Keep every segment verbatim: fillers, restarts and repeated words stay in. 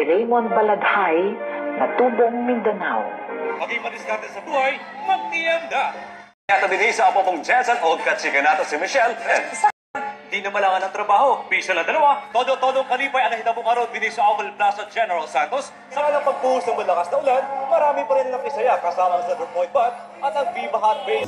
Raymond Baladhay na tubong Mindanao. Maging madiskarte sa buhay, magtianda! Kaya din sa apo pong Jensen o katsiganata si Michelle. Di na malangan ng trabaho, pisa na dalawa. Todo-todong kalipay ang nahitabong araw din sa Oval Plaza General Santos. Sa ng pagbuhos ng malakas na ulan, marami pa rin ang isaya kasama ang Center Point Bat at ang Viva Hot Base.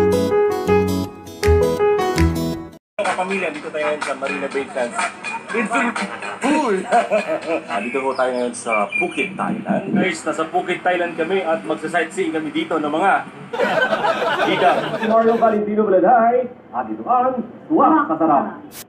Mga pamilya, dito tayo ngayon sa Marina Bay Sands. Infinity Pool! Dito po tayo ngayon sa Phuket, Thailand. Guys, nasa Phuket, Thailand kami at magsa-sightseeing kami dito ng mga Ida. Mario Valentino Baladhay at dito ang Tuwa Kasarap.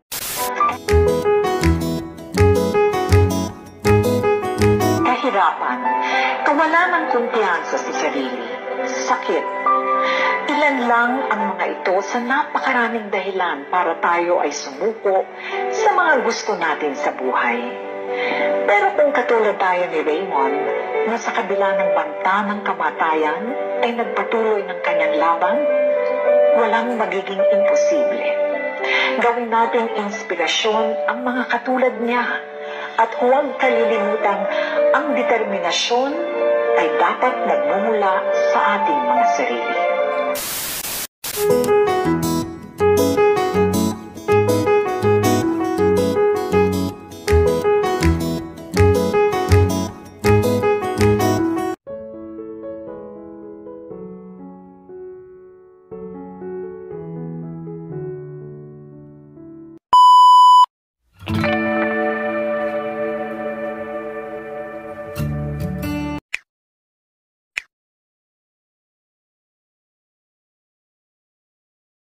Kahirapan, kawalan ng kumpiyansa sa sarili, sakit. Ilan lang ang mga ito sa napakaraming dahilan para tayo ay sumuko sa mga gusto natin sa buhay. Pero kung katulad tayo ni Raymond, na sa kabila ng banta ng kamatayan ay nagpatuloy ng kanyang laban, walang magiging imposible. Gawin nating inspirasyon ang mga katulad niya at huwag kalilimutan ang determinasyon ay dapat nagmumula sa ating mga sarili.